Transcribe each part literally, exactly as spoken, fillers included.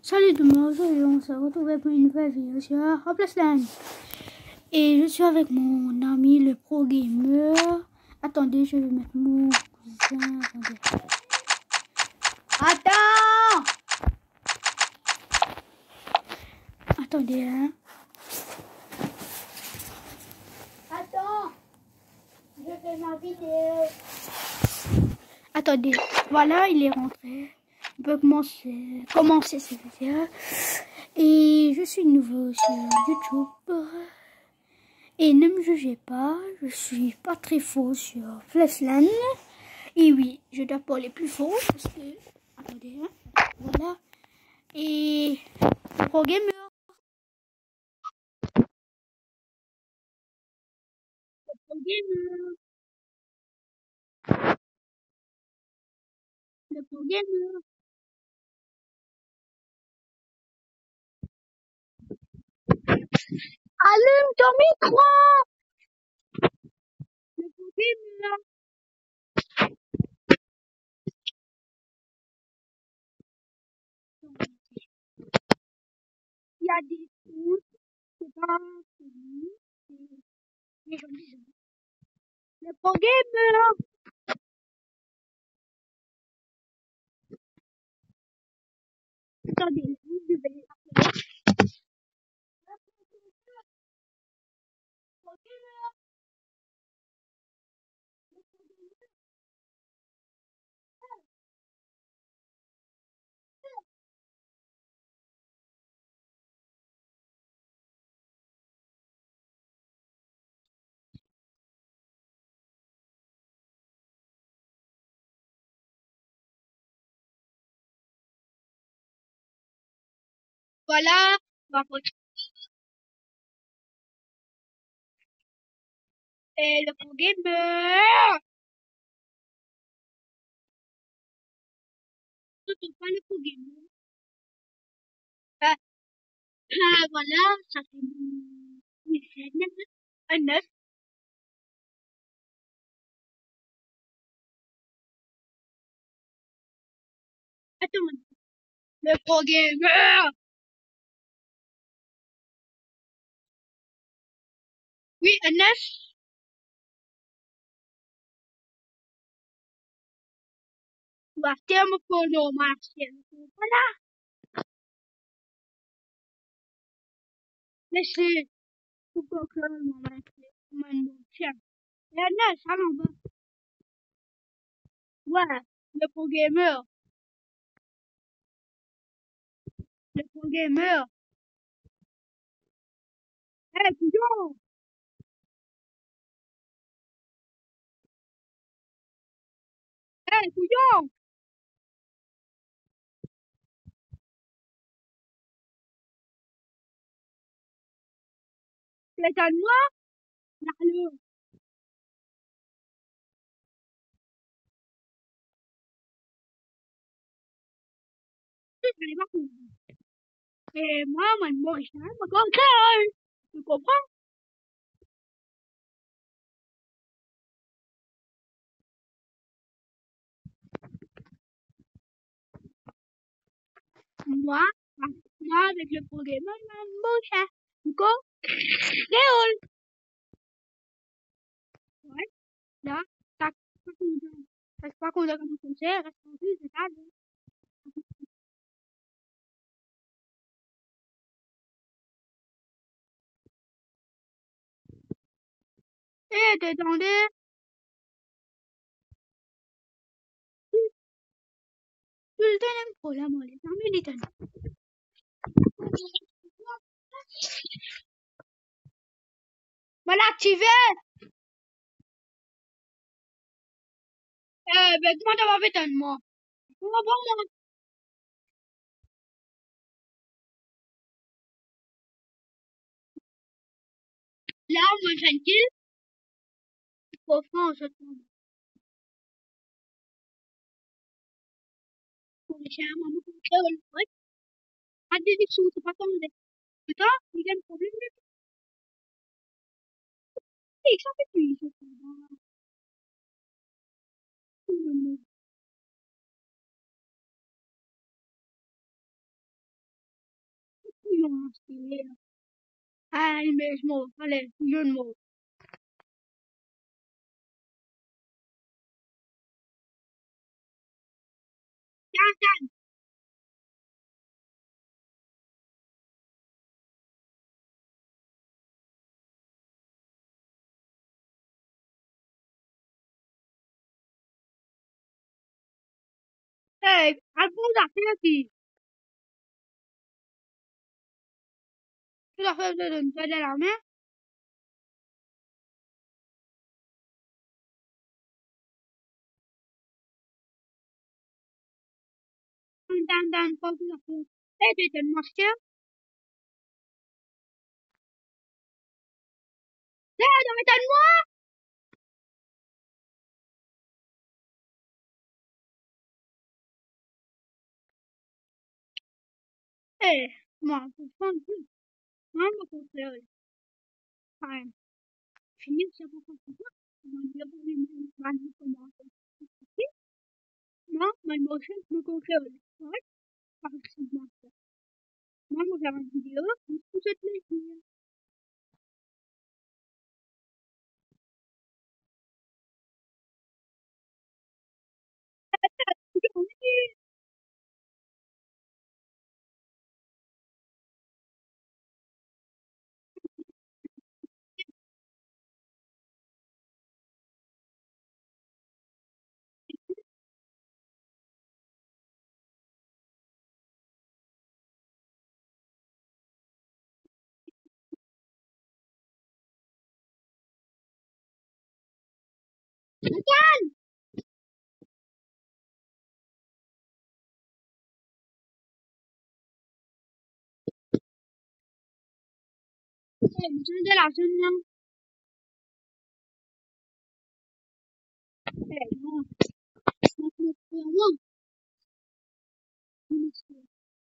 Salut tout le monde, aujourd'hui on se retrouve pour une nouvelle vidéo sur Hopelessland. Et je suis avec mon ami le pro gamer. Attendez, je vais mettre mon cousin. Attendez. Attends Attendez, hein. Attends. Je fais ma vidéo. Attendez, voilà, il est rentré. On peut commencer, commencer cette vidéo. Et je suis nouveau sur YouTube. Et ne me jugez pas, je suis pas très faux sur Hopelessland. Et oui, je dois pas les plus faux parce que... Attendez, hein. Voilà. Et... Le pro gamer. Le pro gamer. Le pro gamer. Allume ton micro. Le pro gamer. Il y a des trucs, c'est pas celui, c'est les gens. Le pro gamer. Attendez, je vais l'appeler. Voilà ma photo. Et le pro gamer. Tout est pas le pro gamer. Ah, ah, voilà, ça fait une scène, un neuf. Attends, le pro gamer. Oui, un neuf. Bah, terme pour nos martiens. Voilà, laissez. Pourquoi que mon martien. Et un neuf, ça m'en va. Ouais, le pro gamer. Le pro gamer. Eh, couillon. Eh, couillon. C'est à moi. Là, je n'ai pas compris. Et moi, mon Maurice, mon coquin. Tu comprends? Moi, moi, avec le pro gamer, mon beau du coup, Léol. Ouais, là, tac, pas qu'on reste pas qu'on a comme concert, reste en plus, c'est ça. Eh, détendez. Tu le donnes pour la molle, ça me détonne. Voilà, activé. Eh, ben, comment t'as pas fait un moi? Comment pas moi? Là, on me tranquille. Pour France, je tombe. Pour les chiens, maman, pour le Léol. Ouais, pas des sous, c'est pas comme des. Putain, il y a un problème. Eh, ça fait plus, je crois. monster. I'm a small, allez, jeu de mots. Hey, Alphonse a fait qui? Tu l'as fait de une telle la main? Dan, dan, pas tout à fait. Hey, tu es monster? Hey, tu m'étonnes moi? Hey, moi, je prends plus. Moi, je comprends. Enfin, finir, c'est pas compliqué. On va dire, oui, mais, man, comment ça se fait? Non, my motion, me contrôle. Ouais, par exemple. Moi, je regarde une vidéo, je te le dire. Hey, je de la zone là. Hey, non, moi, je me fais moi. Je me fais.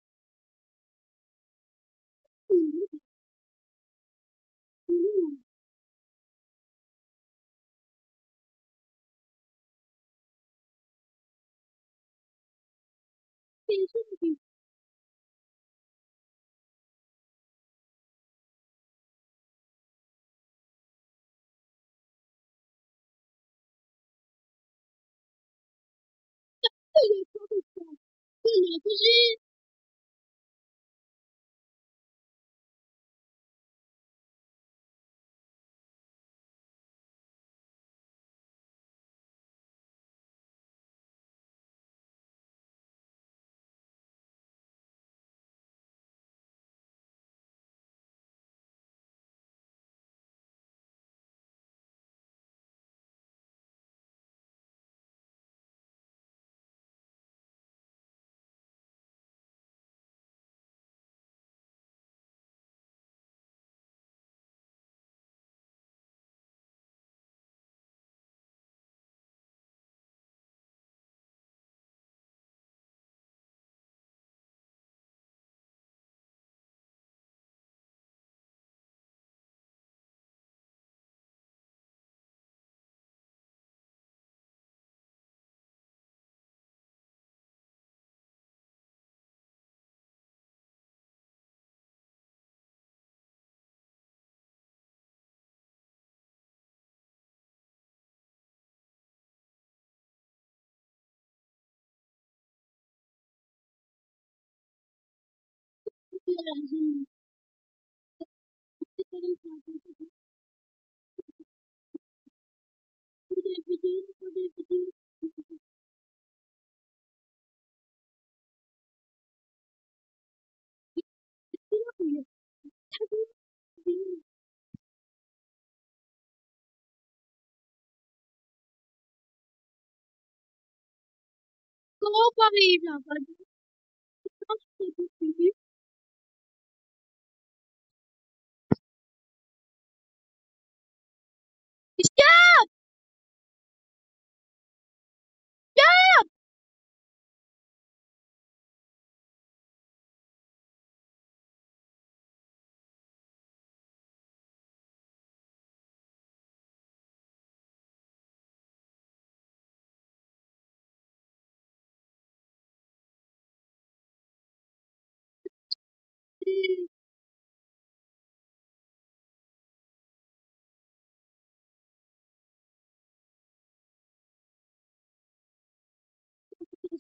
Comment Paris, là, pas du tout, c'est tout fini. Stop! Stop!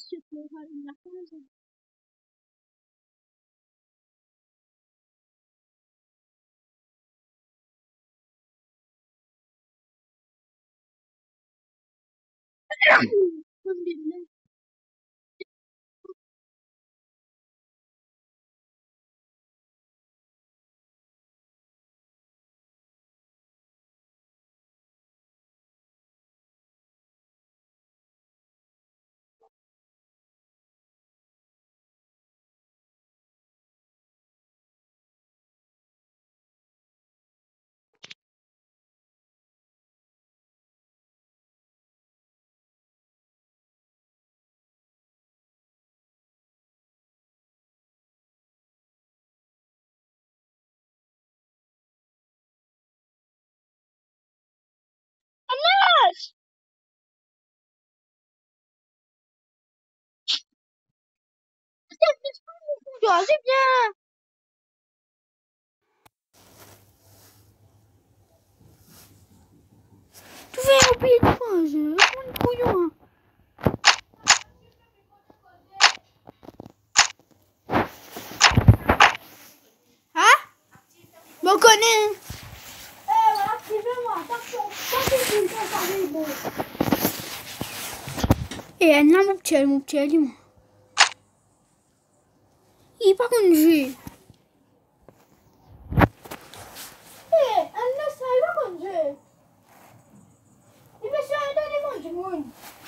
C'est bien. Tu fais un pied de moi, je prends le couillon. Hein? Bon, connais. Eh, voilà, activez-moi. Attention, attention, attention, attention. Et elle a mon petit, mon petit, dis-moi. Il est pas contre jeu. Eh, elle ne savait pas contre jeu. Il me suis donné mon monde.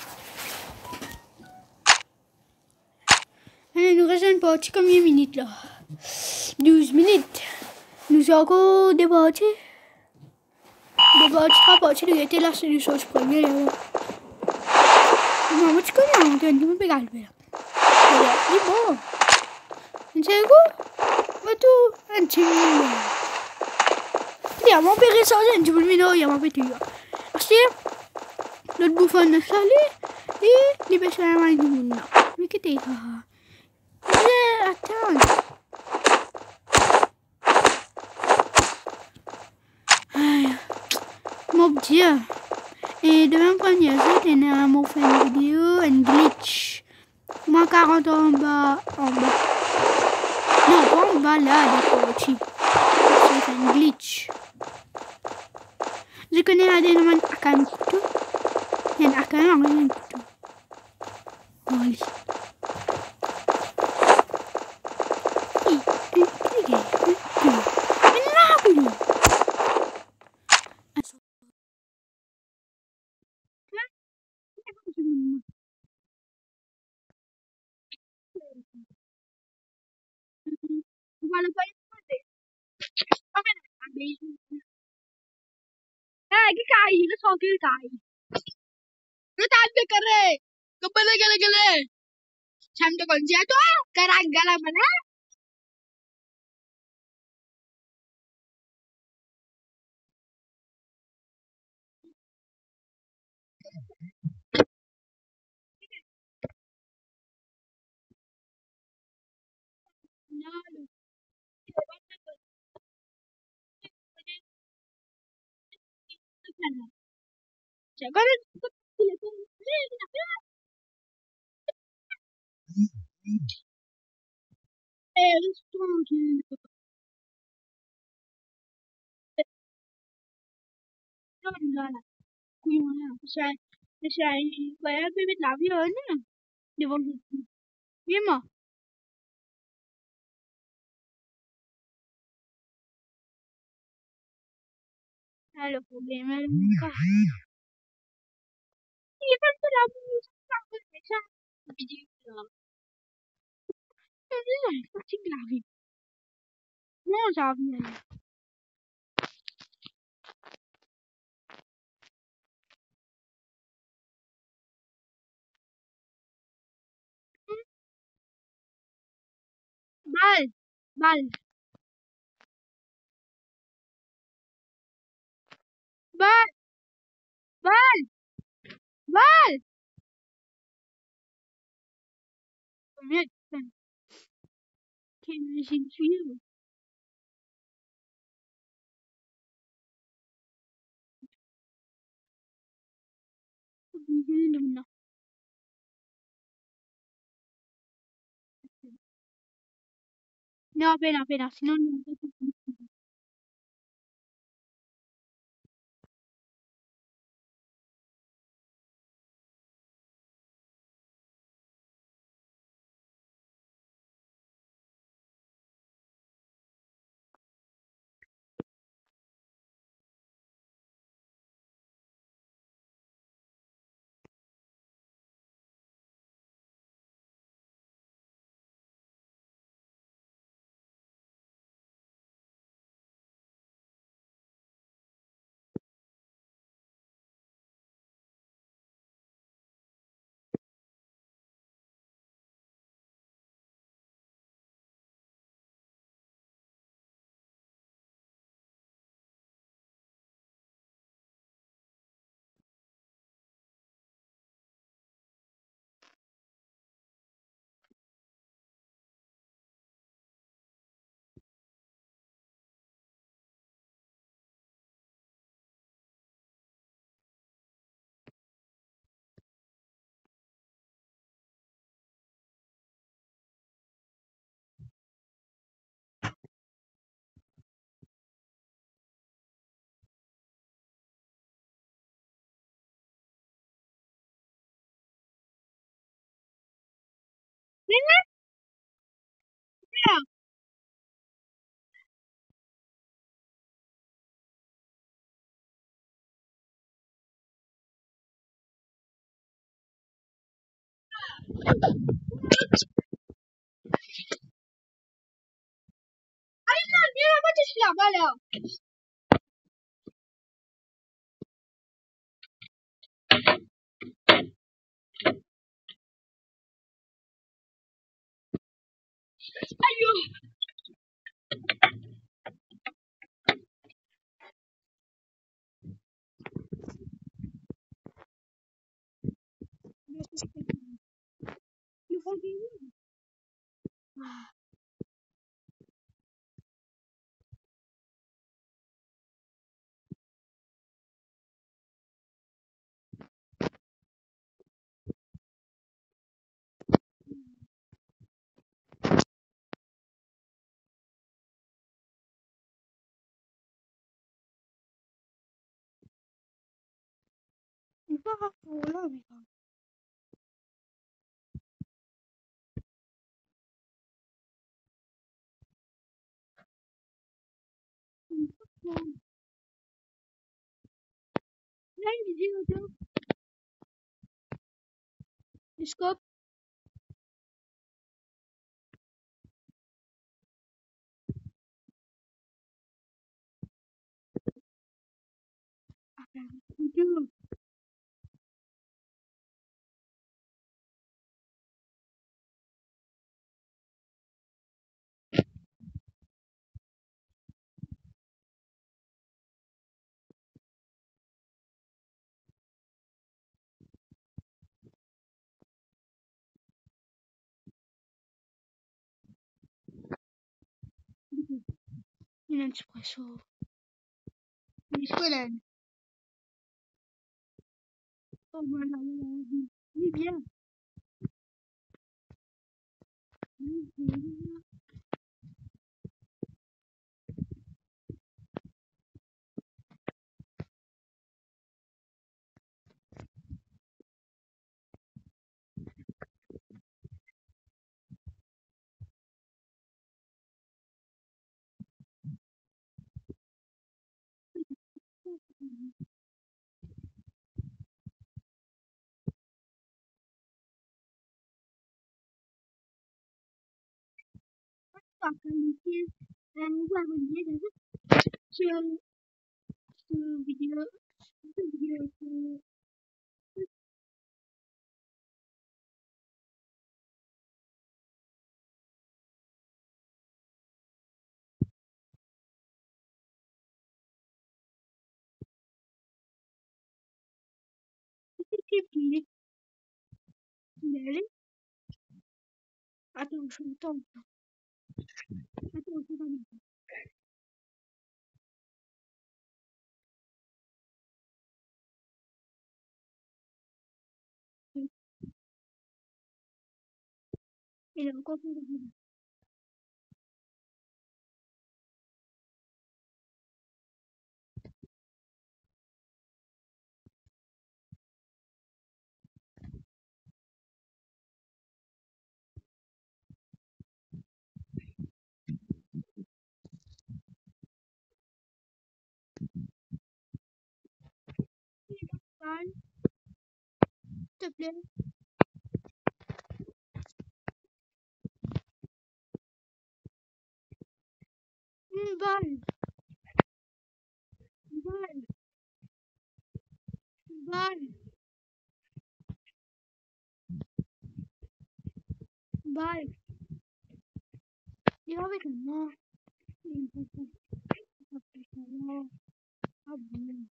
Il nous reste une partie combien de minutes là? douze minutes. Nous avons encore débattu. Débattu, pas parti, nous étions là sur les choses premières. Non, moi tu connais, on ne peut pas le faire. C'est bon. Tu sais quoi? Mais tout, un petit peu. Il y a mon père et ça, un petit peu de minot, il y a mon petit. Parce que l'autre bouffon de salé, et les bêches à la main du monde. Mais qu'est-ce que c'est? Attends. Mon Dieu. Et de même première jour, j'ai fait une vidéo, un glitch. Moi, quarante en bas, en bas. Non, pas en bas, là, d'accord, aussi. C'est un glitch. Je connais la dénommée Akam Couteau. Il y a un Akam, un couteau. Allez. Voilà, pas les Eh, che cai? Lo so che cai. Lo tante करे. Kembali gale gale. Sampai kunci itu karang gala mana? Jangan. Eh, lu strong. Gala. Kuyuna. Saya, saya bayar bebek labi aja. Di bawah. Iya mah. Halo, problema muka. Iya kan sudah sampai bisa video. Ini pasti labi. Mau sabinya. Bal, bal, bal, bal, bal. Combien de temps? Quelle j'ai tué? No, apenas, apenas, si no, no. Mira, moi, je suis là-bas, là. Le fond du lit. Il faut avoir pour là, mais pas. Là, une vidéo de du scope. Vidéo. Il a un espresso. Il est là. Oh, voilà, voilà. Il est bien. Pas qualifié. Un voir une vidéo sur sur vidéo. Sur vidéo. C'est qui il est allé. Attends, je m'entends. Attends, je vais aller. Il est encore plus. balle, s'il te plaît. Une balle. Une balle. Une balle. Une balle. Dis avec moi. Ah bon.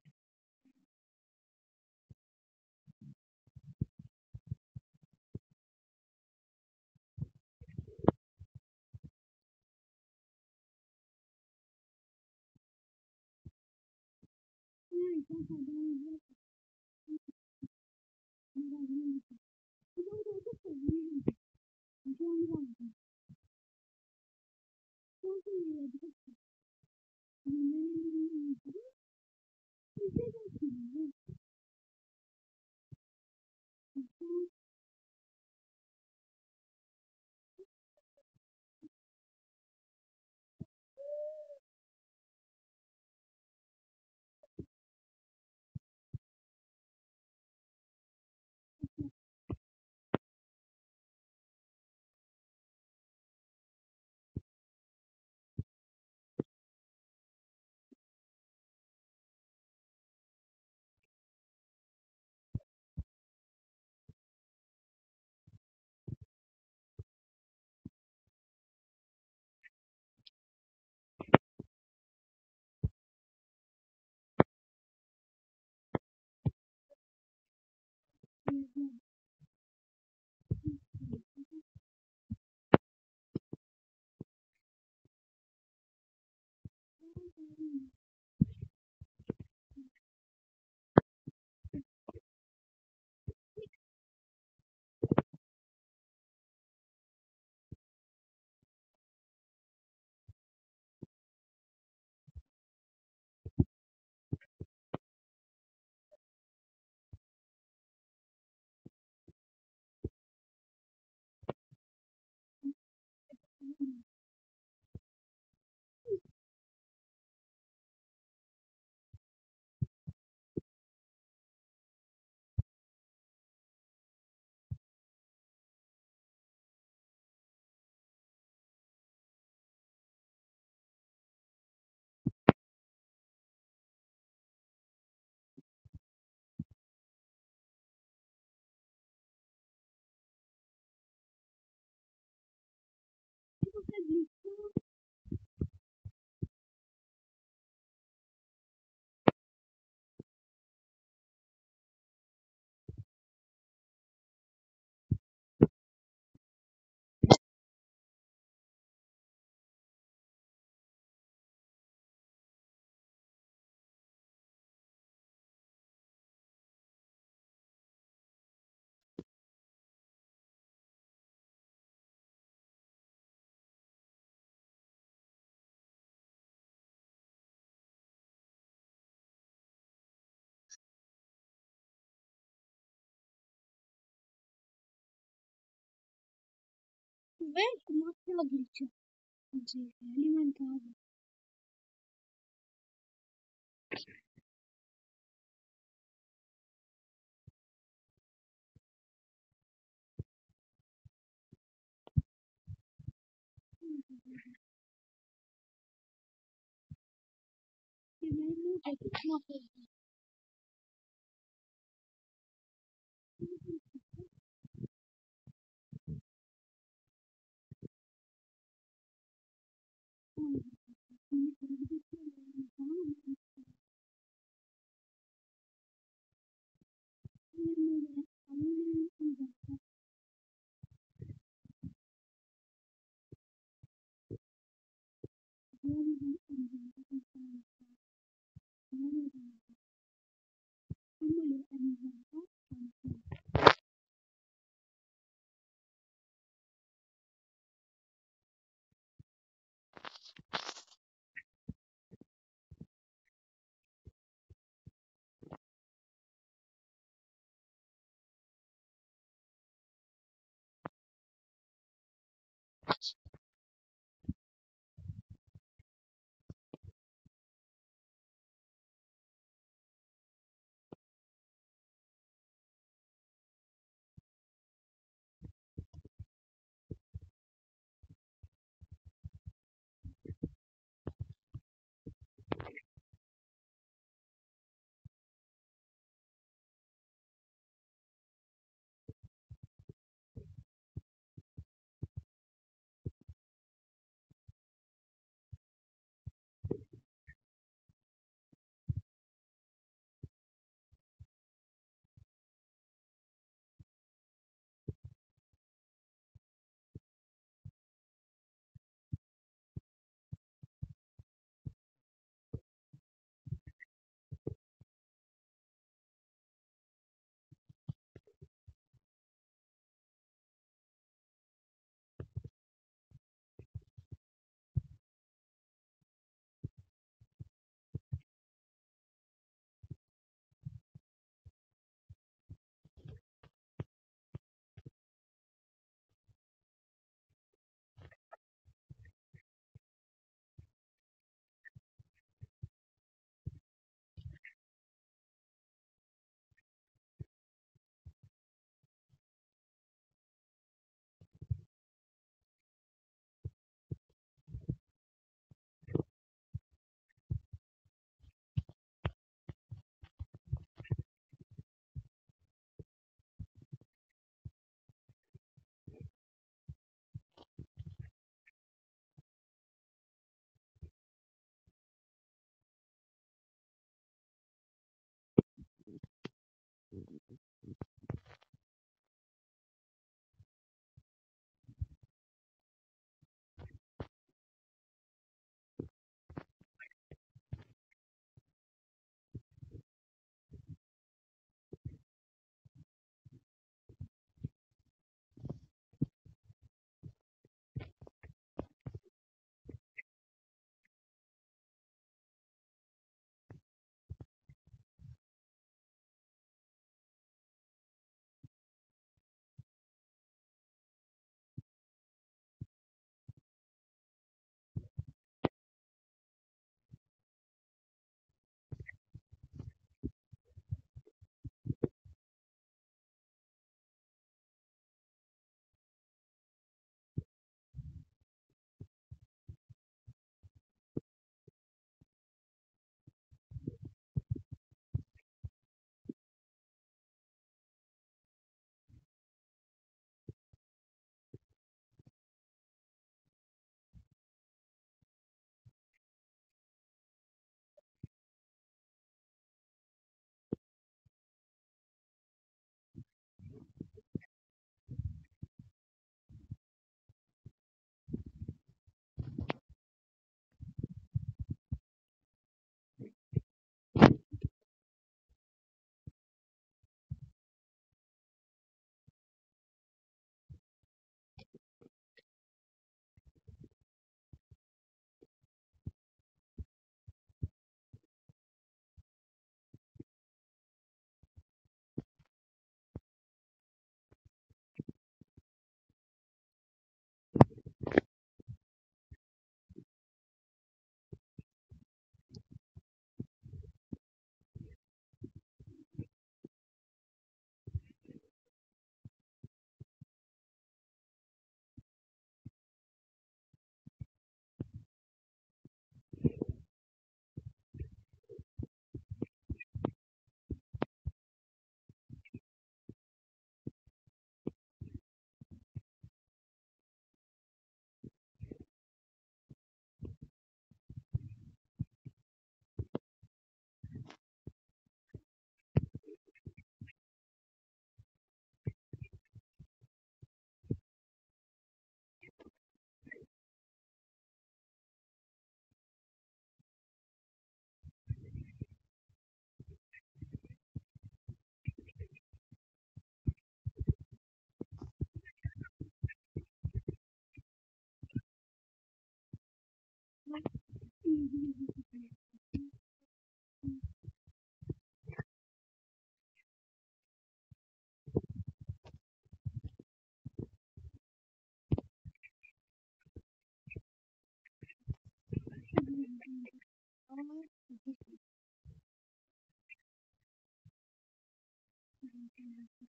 Vedi come la glitch. Sì, è alimentato. Sì, ma è molto più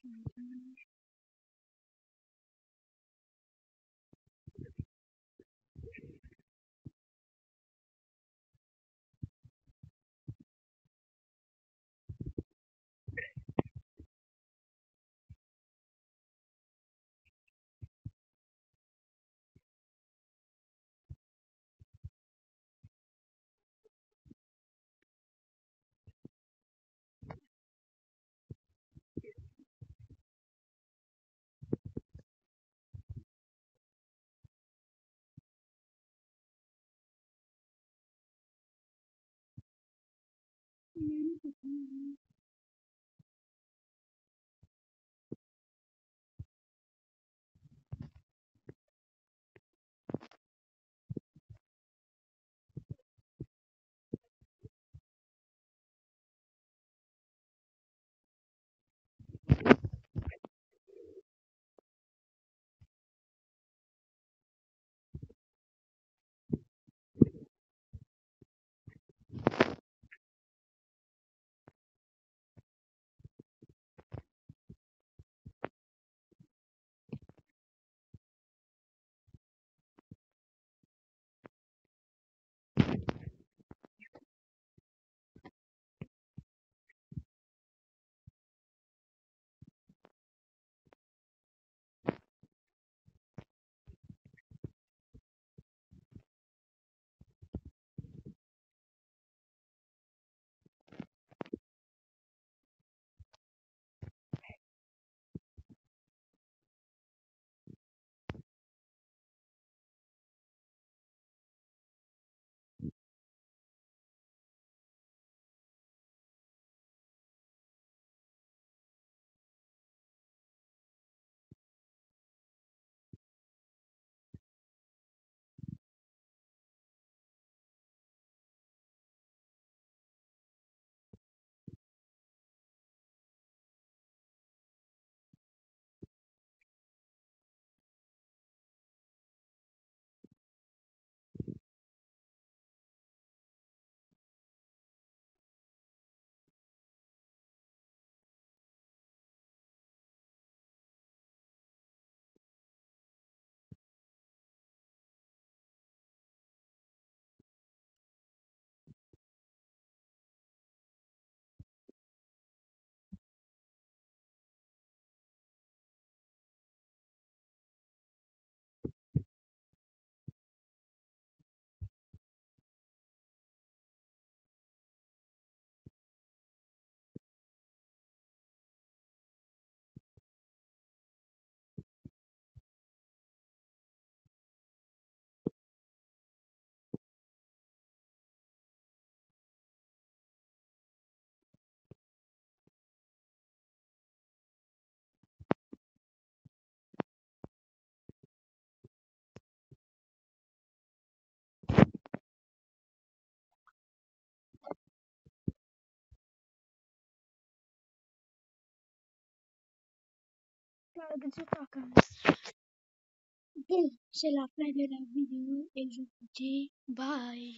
Bon, c'est la fin de la vidéo et je vous dis bye.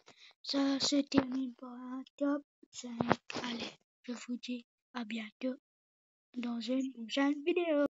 Ça se termine par un top cinq. Allez, je vous dis à bientôt dans une prochaine vidéo.